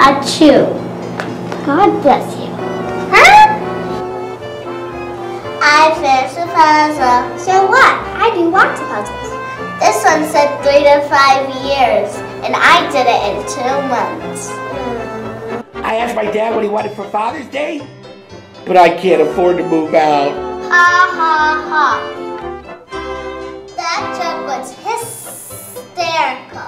Achoo. God bless you. Huh? I finished the puzzle. So what? I do lots of puzzles. This one said 3 to 5 years, and I did it in 2 months. I asked my dad what he wanted for Father's Day, but I can't afford to move out. Ha ha ha. That joke was hysterical.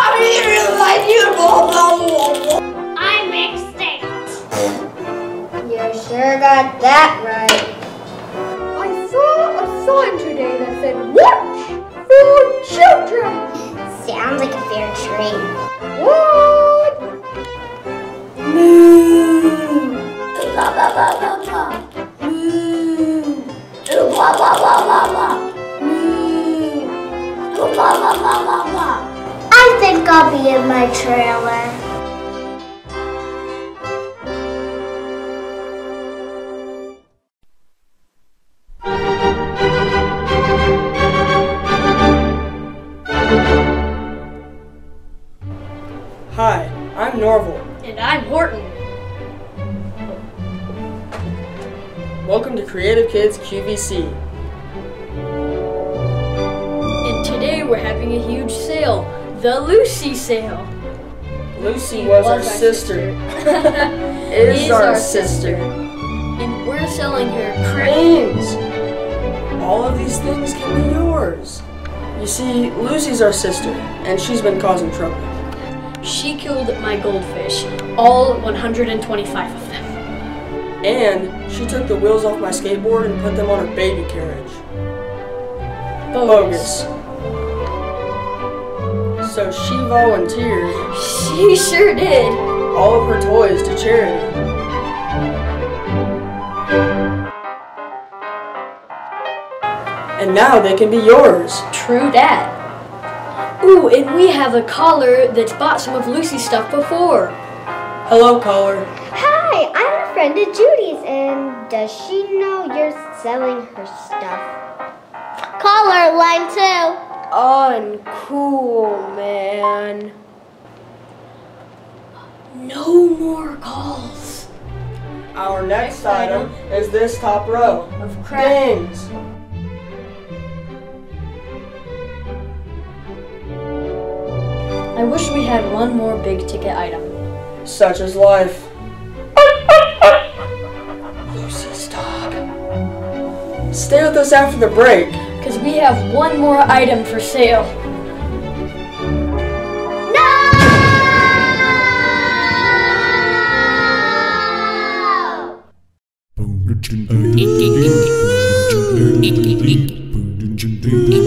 I mixed it. You sure got that right. I saw a sign today that said, "Watch for children." Sounds like a fair trade. What? Moo. La la la la la. Moo. La la la la la. Moo. La la la la la. I think I'll be in my trailer. Hi, I'm Norval. And I'm Horton. Welcome to Creative Kids QVC. And today we're having a huge sale, the Lucy sale. Lucy was our sister. Is our sister. And we're selling her Things. All of these things can be yours. You see, Lucy's our sister, and she's been causing trouble. She killed my goldfish, all 125 of them. And she took the wheels off my skateboard and put them on a baby carriage. Bogus. So she volunteered She sure did. all of her toys to charity. And now they can be yours. True that. Ooh, and we have a caller that's bought some of Lucy's stuff before. Hello, caller. Hi, I'm a friend of Judy's, and does she know you're selling her stuff? Caller, line 2. Uncool, man. No more calls. Our next item is this top row Of crap. things. I wish we had one more big ticket item. Such as life. Lucy's dog. Stay with us after the break. Because we have one more item for sale. No!